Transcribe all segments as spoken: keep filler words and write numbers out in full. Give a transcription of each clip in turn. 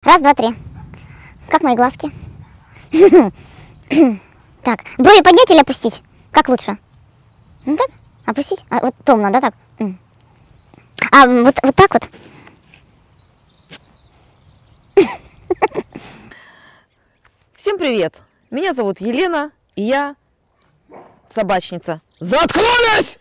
Раз, два, три. Как мои глазки? Так, брови поднять или опустить? Как лучше? Ну так, опустить? А, вот томно, да, так? А, вот, вот так вот? Всем привет! Меня зовут Елена, и я собачница. Заткнулись!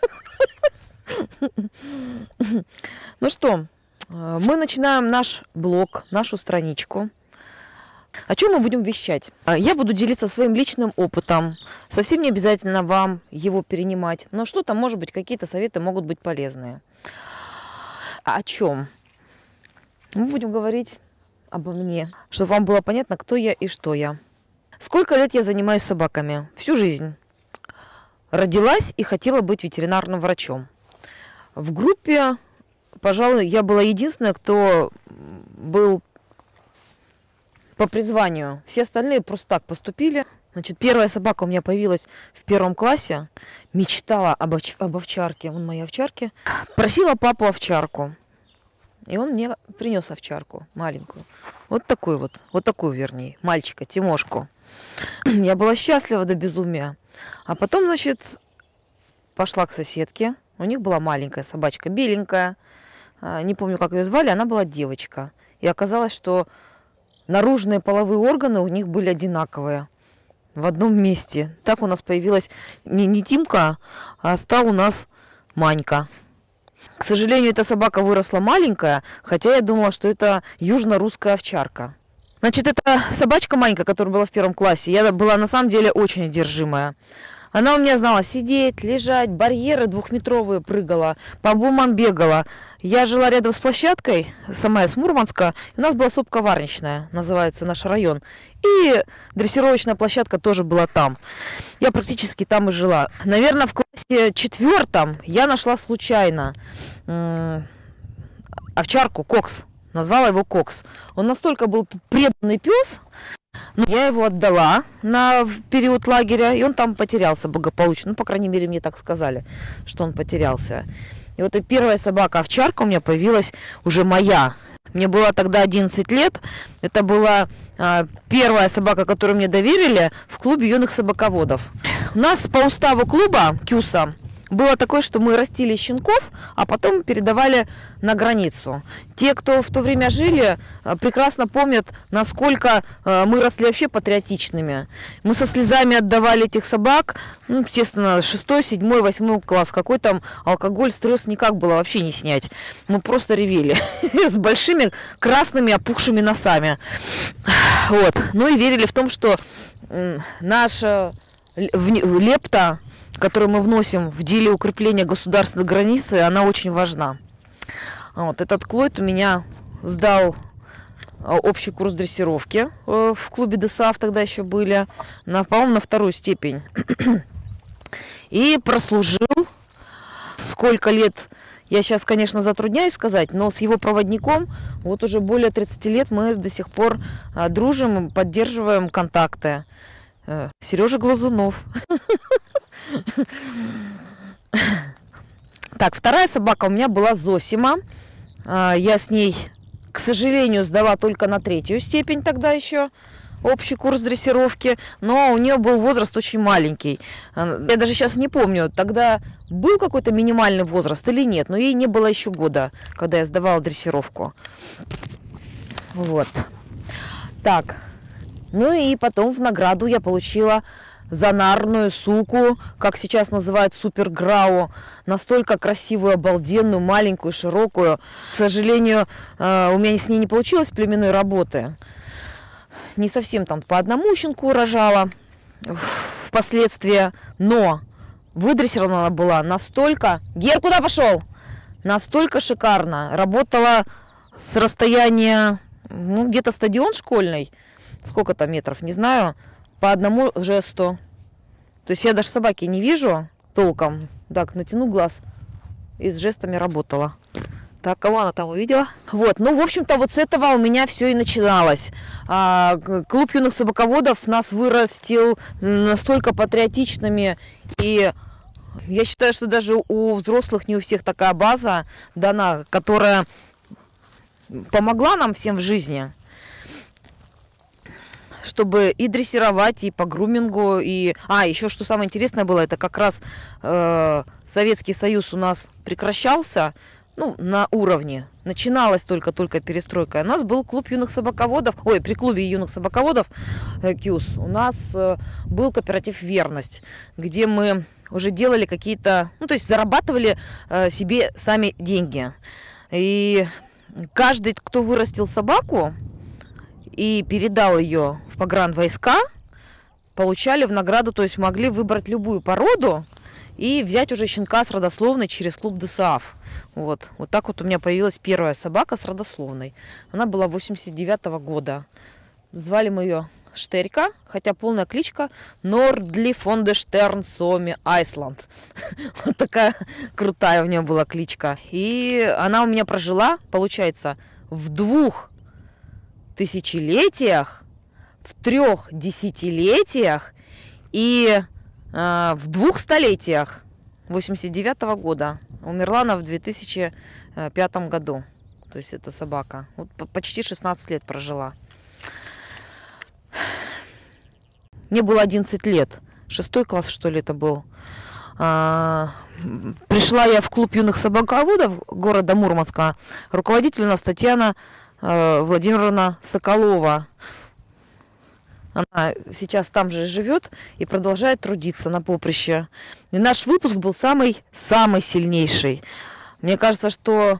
Ну что, мы начинаем наш блог, нашу страничку. О чем мы будем вещать? Я буду делиться своим личным опытом. Совсем не обязательно вам его перенимать, но что-то, может быть, какие-то советы могут быть полезные. А о чем? Мы будем говорить обо мне, чтобы вам было понятно, кто я и что я. Сколько лет я занимаюсь собаками? Всю жизнь. Родилась и хотела быть ветеринарным врачом. В группе, пожалуй, я была единственная, кто был по призванию. Все остальные просто так поступили. Значит, первая собака у меня появилась в первом классе. Мечтала об, овч об овчарке. Вон мои овчарки. Просила папу овчарку. И он мне принес овчарку маленькую. Вот такую вот. Вот такую, вернее. Мальчика, Тимошку. Я была счастлива до безумия. А потом, значит, пошла к соседке. У них была маленькая собачка, беленькая. Не помню, как ее звали. Она была девочка. И оказалось, что наружные половые органы у них были одинаковые. В одном месте. Так у нас появилась не, не Тимка, а стал у нас Манька. К сожалению, эта собака выросла маленькая, хотя я думала, что это южно-русская овчарка. Значит, эта собачка Манька, которая была в первом классе, я была на самом деле очень одержимая. Она у меня знала сидеть, лежать, барьеры двухметровые прыгала, по бумам бегала. Я жила рядом с площадкой, сама я с Мурманска, у нас была сопка варничная, называется наш район. И дрессировочная площадка тоже была там. Я практически там и жила. Наверное, в классе четвертом я нашла случайно овчарку Кокс. Назвала его Кокс. Он настолько был преданный пес, но я его отдала на период лагеря, и он там потерялся благополучно. Ну, по крайней мере, мне так сказали, что он потерялся. И вот и первая собака, овчарка, у меня появилась уже моя. Мне было тогда одиннадцать лет. Это была а, первая собака, которую мне доверили в клубе юных собаководов. У нас по уставу клуба Кюса было такое, что мы растили щенков, а потом передавали на границу. Те, кто в то время жили, прекрасно помнят, насколько мы росли вообще патриотичными. Мы со слезами отдавали этих собак, ну, естественно, шестой, седьмой, восьмой класс. Какой там алкоголь, стресс никак было вообще не снять. Мы просто ревели с большими красными опухшими носами. Вот. Ну и верили в том, что наша лепта, которую мы вносим в деле укрепления государственной границы, она очень важна. Вот, этот Клойд у меня сдал общий курс дрессировки в клубе ДСАФ, тогда еще были, на, по-моему, на вторую степень. И прослужил сколько лет, я сейчас, конечно, затрудняюсь сказать, но с его проводником вот уже более тридцати лет мы до сих пор дружим, поддерживаем контакты. Сережа Глазунов. Так, вторая собака у меня была Зосима. Я с ней, к сожалению, сдала только на третью степень тогда еще общий курс дрессировки, но у нее был возраст очень маленький. Я даже сейчас не помню, тогда был какой-то минимальный возраст или нет, но ей не было еще года, когда я сдавала дрессировку. Вот. Так. Ну и потом в награду я получила зонарную суку, как сейчас называют суперграу, настолько красивую, обалденную, маленькую, широкую. К сожалению, у меня с ней не получилось племенной работы. Не совсем там по одному щенку рожала впоследствии, но выдрессирована была настолько... Гер, куда пошел? Настолько шикарно. Работала с расстояния, ну, где-то стадион школьный, сколько там метров, не знаю, по одному жесту. То есть я даже собаки не вижу толком. Так, натяну глаз. И с жестами работала. Так, кого она там увидела? Вот, ну, в общем-то, вот с этого у меня все и начиналось. А, клуб юных собаководов нас вырастил настолько патриотичными. И я считаю, что даже у взрослых не у всех такая база дана, которая помогла нам всем в жизни. чтобы и дрессировать, и по грумингу, и... А, еще что самое интересное было, это как раз э, Советский Союз у нас прекращался, ну, на уровне. Начиналась только-только перестройка. У нас был клуб юных собаководов, ой, при клубе юных собаководов э, КЮС у нас э, был кооператив «Верность», где мы уже делали какие-то, ну, то есть зарабатывали э, себе сами деньги. И каждый, кто вырастил собаку и передал ее в погранвойска, получали в награду, то есть могли выбрать любую породу и взять уже щенка с родословной через клуб ДОСААФ. Вот. Вот так вот у меня появилась первая собака с родословной. Она была восемьдесят девятого года. Звали мы ее Штерька, хотя полная кличка Нордли фон де Штерн Соми Айсланд. Вот такая крутая у нее была кличка. И она у меня прожила, получается, в двух тысячелетиях, в трех десятилетиях и э, в двух столетиях восемьдесят девятого года. Умерла она в две тысячи пятом году. То есть это собака. Вот почти шестнадцать лет прожила. Мне было одиннадцать лет. Шестой класс, что ли, это был. А, пришла я в клуб юных собаководов города Мурманска. Руководитель у нас Татьяна а, Владимировна Соколова. Она сейчас там же живет и продолжает трудиться на поприще. И наш выпуск был самый-самый сильнейший. Мне кажется, что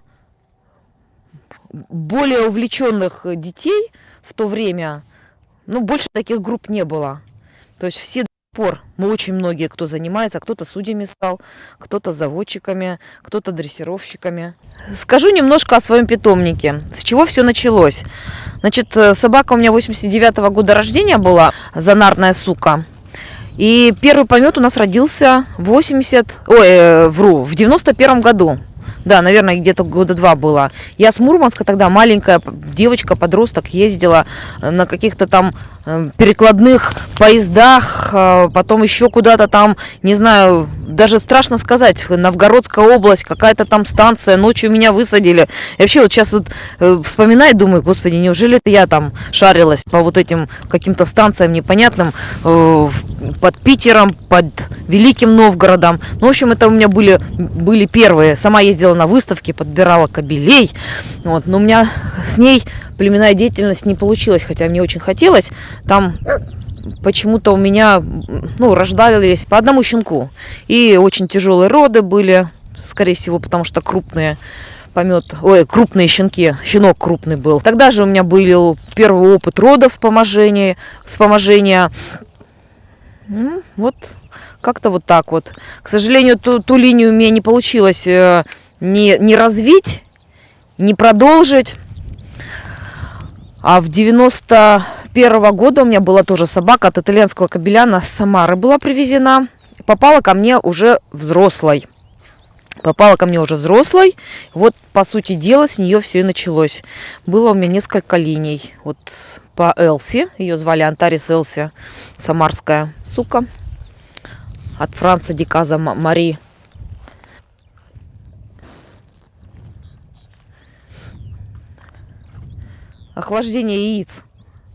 более увлеченных детей в то время, ну, больше таких групп не было. То есть все до сих пор, мы очень многие, кто занимается, кто-то судьями стал, кто-то заводчиками, кто-то дрессировщиками. Скажу немножко о своем питомнике. С чего все началось? Значит, собака у меня восемьдесят девятого года рождения была, зонарная сука. И первый помет у нас родился в восемьдесят, ой, э, вру, в девяносто первом году. Да, наверное, где-то года два было. Я с Мурманска тогда маленькая девочка, подросток, ездила на каких-то там перекладных поездах, потом еще куда-то там, не знаю, даже страшно сказать, Новгородская область, какая-то там станция, ночью меня высадили. И вообще вот сейчас вот вспоминаю, думаю, господи, неужели это я там шарилась по вот этим каким-то станциям непонятным, под Питером, под Великим Новгородом. Ну, в общем, это у меня были, были первые. Сама ездила на выставки, подбирала кобелей. Вот. Но у меня с ней племенная деятельность не получилась, хотя мне очень хотелось. Там почему-то у меня, ну, рождались по одному щенку. И очень тяжелые роды были, скорее всего, потому что крупные помет, ой, крупные щенки, щенок крупный был. Тогда же у меня был первый опыт родов, вспоможения, вспоможения. Ну, вот как-то вот так вот. К сожалению, ту, ту линию у меня не получилось э, не, не развить, не продолжить. А в девяносто первого года у меня была тоже собака от итальянского кобеляна с Самары была привезена. Попала ко мне уже взрослой. Попала ко мне уже взрослой. Вот, по сути дела, с нее все и началось. Было у меня несколько линий. Вот по Элси, ее звали Антарис Элси, самарская сука. От Франца Диказа Мари. Охлаждение яиц.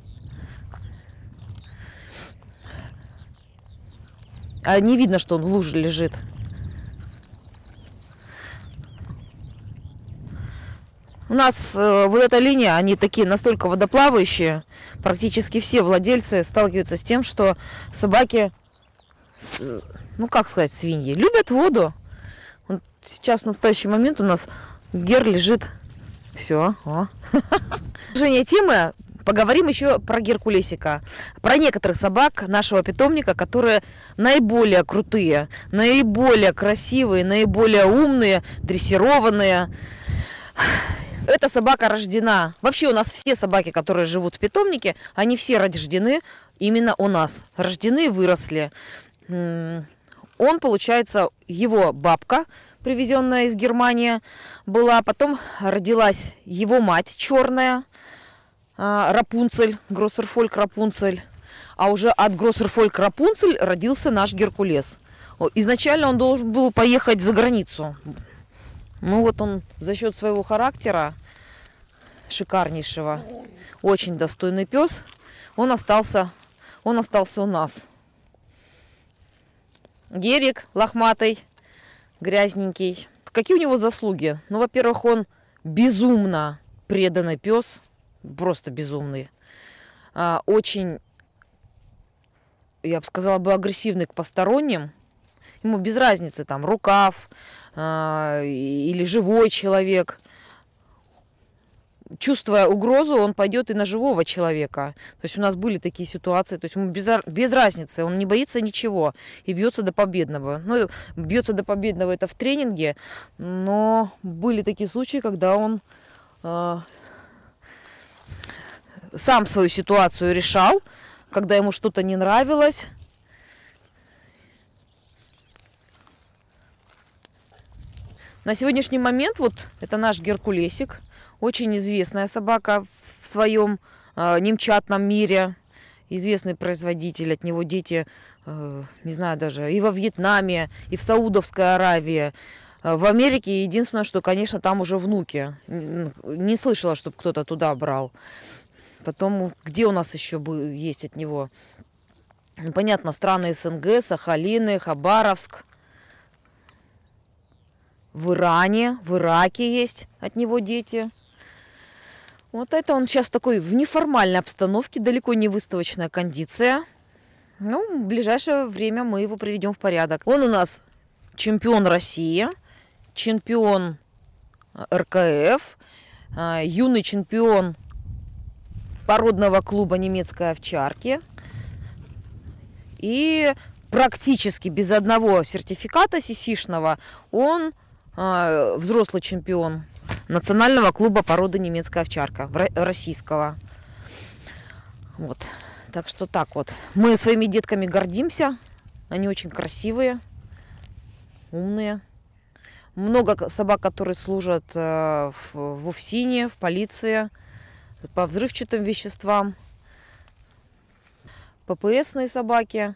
А не видно, что он в луже лежит. У нас э, вот эта линия, они такие настолько водоплавающие. Практически все владельцы сталкиваются с тем, что собаки, ну как сказать, свиньи, любят воду. Вот сейчас в настоящий момент у нас Гер лежит. Все. Продолжение темы. Поговорим еще про геркулесика. Про некоторых собак нашего питомника, которые наиболее крутые, наиболее красивые, наиболее умные, дрессированные. Эта собака рождена. Вообще у нас все собаки, которые живут в питомнике, они все рождены именно у нас. Рождены и выросли. Он, получается, его бабка, привезенная из Германии, была. Потом родилась его мать черная, Рапунцель, Гроссерфольк Рапунцель. А уже от Гроссерфольк Рапунцель родился наш Геркулес. Изначально он должен был поехать за границу. Ну вот он за счет своего характера шикарнейшего, очень достойный пес. он остался, он остался у нас. Герик лохматый, грязненький. Какие у него заслуги? Ну, во-первых, он безумно преданный пес, просто безумный. А, очень, я бы сказала, бы агрессивный к посторонним. Ему без разницы, там, рукав а, или живой человек. Чувствуя угрозу, он пойдет и на живого человека. То есть у нас были такие ситуации, то есть ему без, без разницы, он не боится ничего и бьется до победного. Ну, бьется до победного это в тренинге, но были такие случаи, когда он э, сам свою ситуацию решал, когда ему что-то не нравилось. На сегодняшний момент вот это наш Геркулесик. Очень известная собака в своем э, немчатном мире. Известный производитель. От него дети, э, не знаю даже, и во Вьетнаме, и в Саудовской Аравии. Э, в Америке единственное, что, конечно, там уже внуки. Не слышала, чтобы кто-то туда брал. Потом, где у нас еще есть от него? Понятно, страны СНГ, Сахалины, Хабаровск. В Иране, в Ираке есть от него дети. Вот это он сейчас такой в неформальной обстановке, далеко не выставочная кондиция. Ну, в ближайшее время мы его приведем в порядок. Он у нас чемпион России, чемпион эр ка эф, юный чемпион породного клуба немецкой овчарки. И практически без одного сертификата сисишного он взрослый чемпион национального клуба породы немецкая овчарка, российского. Вот. Так что так вот. Мы своими детками гордимся. Они очень красивые, умные. Много собак, которые служат в УФСИНе, в полиции, по взрывчатым веществам. пэ пэ эсные собаки.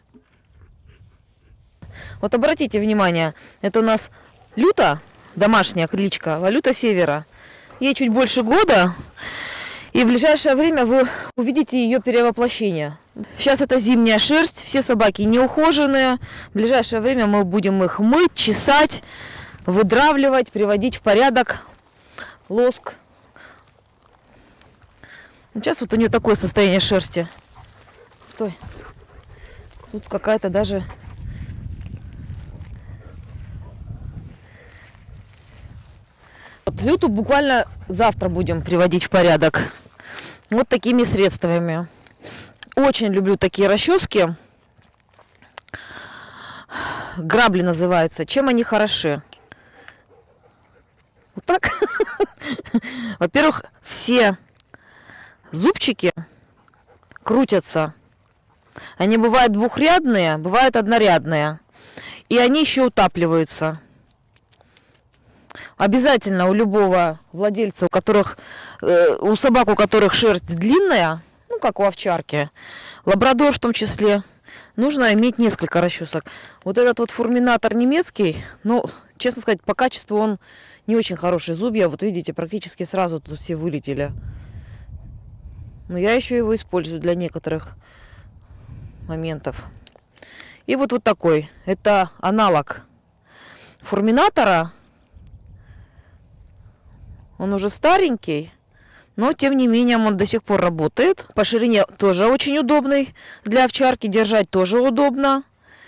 Вот обратите внимание, это у нас Люта, домашняя кличка, Валюта Севера. Ей чуть больше года, и в ближайшее время вы увидите ее перевоплощение. Сейчас это зимняя шерсть, все собаки неухоженные. В ближайшее время мы будем их мыть, чесать, выдравливать, приводить в порядок. Лоск. Сейчас вот у нее такое состояние шерсти. Стой. Тут какая-то даже... Вот Люту буквально завтра будем приводить в порядок. Вот такими средствами. Очень люблю такие расчески. Грабли называются. Чем они хороши? Вот так. Во-первых, все зубчики крутятся. Они бывают двухрядные, бывают однорядные. И они еще утапливаются. Обязательно у любого владельца, у которых, э, у собак, у которых шерсть длинная, ну как у овчарки, лабрадор в том числе, нужно иметь несколько расчесок. Вот этот вот фурминатор немецкий, ну, честно сказать, по качеству он не очень хороший. Зубья, вот видите, практически сразу тут все вылетели. Но я еще его использую для некоторых моментов. И вот вот такой, это аналог фурминатора. Он уже старенький, но тем не менее он до сих пор работает. По ширине тоже очень удобный. Для овчарки держать тоже удобно.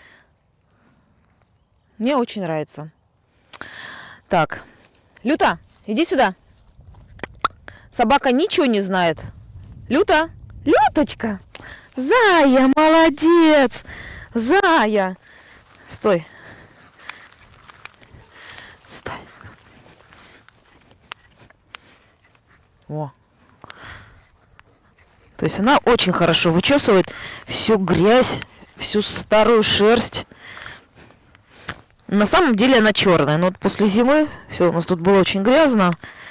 Мне очень нравится. Так, Люта, иди сюда. Собака ничего не знает. Люта, Люточка, Зая, молодец, Зая. Стой. Стой. О. То есть она очень хорошо вычесывает всю грязь, всю старую шерсть. На самом деле она черная, но вот после зимы все у нас тут было очень грязно.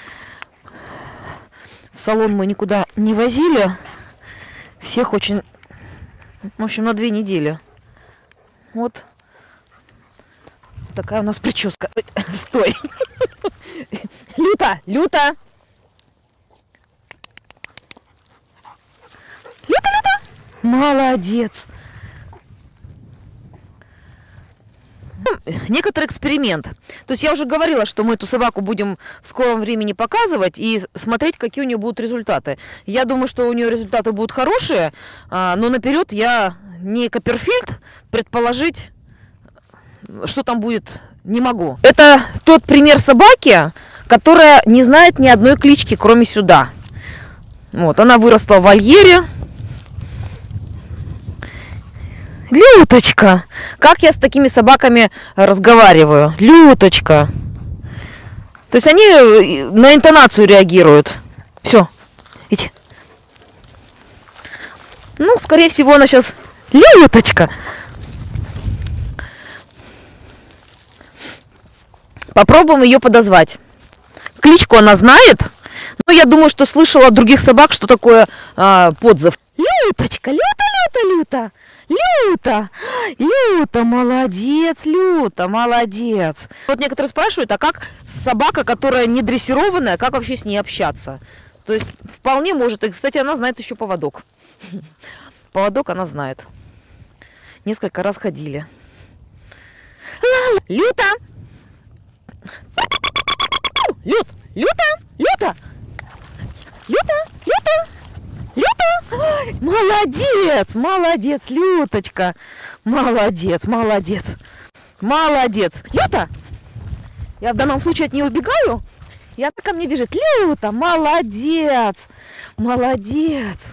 В салон мы никуда не возили. Всех очень... В общем, на две недели. Вот такая у нас прическа. Стой. Люта, Люта. Люта, Люта. молодец. Некоторый эксперимент. То есть я уже говорила, что мы эту собаку будем в скором времени показывать и смотреть, какие у нее будут результаты. Я думаю, что у нее результаты будут хорошие, но наперед я не Копперфильд, предположить, что там будет, не могу. Это тот пример собаки, которая не знает ни одной клички, кроме сюда. Вот, она выросла в вольере. Люточка! Как я с такими собаками разговариваю? Люточка! То есть они на интонацию реагируют. Все, иди. Ну, скорее всего, она сейчас... Люточка! Попробуем ее подозвать. Кличку она знает. Но я думаю, что слышала от других собак, что такое а, подзыв. Люточка, Люта, Люта, Люта. Люта, Люта, молодец, Люта, молодец. Вот некоторые спрашивают, а как собака, которая не дрессированная, как вообще с ней общаться? То есть вполне может. И, кстати, она знает еще поводок. Поводок она знает. Несколько раз ходили. Люта! Лют! Люта! Люта! Люта! Люта! Люта! Молодец! Молодец, Люточка! Молодец, молодец! Молодец! Люта! Я в данном случае от нее убегаю, и она ко мне бежит. Люта! Молодец! Молодец!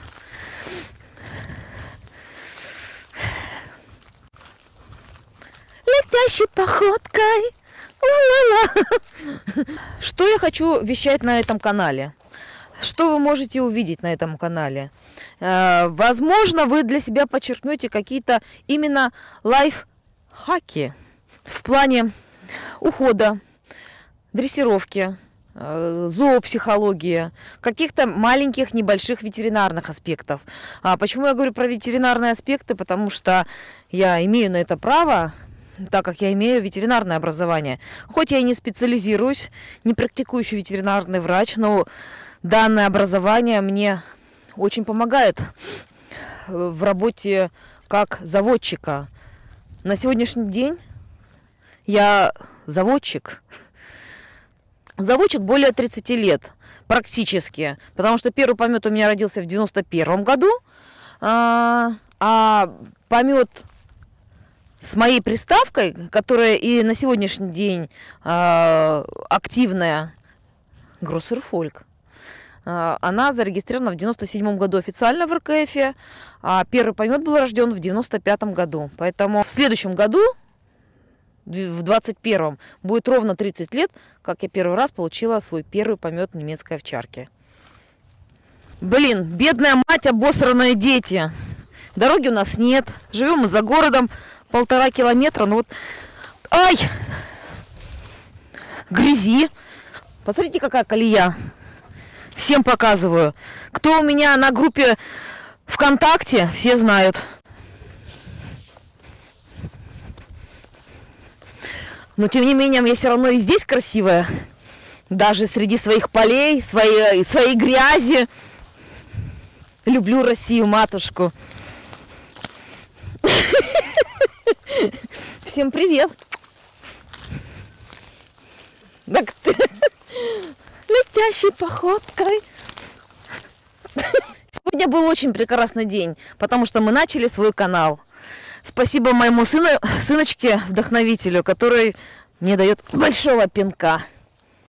Летящей походкой. Ла-ла-ла. Что я хочу вещать на этом канале? Что вы можете увидеть на этом канале? Возможно, вы для себя подчеркнете какие-то именно лайфхаки в плане ухода, дрессировки, зоопсихологии, каких-то маленьких, небольших ветеринарных аспектов. А почему я говорю про ветеринарные аспекты? Потому что я имею на это право, так как я имею ветеринарное образование. Хоть я и не специализируюсь, не практикующий ветеринарный врач, но данное образование мне очень помогает в работе как заводчика. На сегодняшний день я заводчик. Заводчик более тридцати лет практически, потому что первый помет у меня родился в девяносто первом году, а, а помет с моей приставкой, которая и на сегодняшний день а, активная, Гроссерфольк, а, она зарегистрирована в девяносто седьмом году официально в эр ка эфе, а первый помет был рожден в девяносто пятом году. Поэтому в следующем году, в двадцать первом, будет ровно тридцать лет, как я первый раз получила свой первый помет немецкой овчарки. Блин, бедная мать, обосранные дети. Дороги у нас нет, живем мы за городом. Полтора километра, ну вот, ай, грязи. Посмотрите, какая колея. Всем показываю. Кто у меня на группе ВКонтакте, все знают. Но тем не менее, я все равно и здесь красивая. Даже среди своих полей, своей, своей грязи. Люблю Россию, матушку. Всем привет! Так ты... Летящей походкой. Сегодня был очень прекрасный день, потому что мы начали свой канал. Спасибо моему сыну, сыночке, вдохновителю, который мне дает большого пинка.